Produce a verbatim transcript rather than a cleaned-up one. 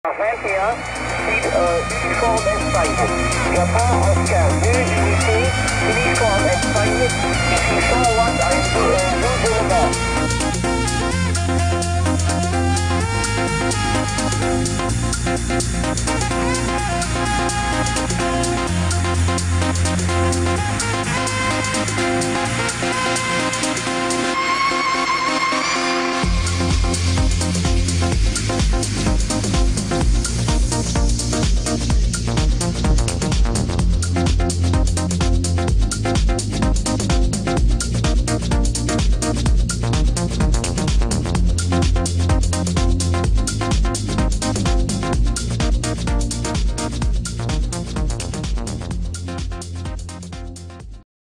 vingt et un, suite euh, uniforme Espagne. Japon, Oscar deux, unité, uniforme Espagne, ici cent watts à une douze éléments.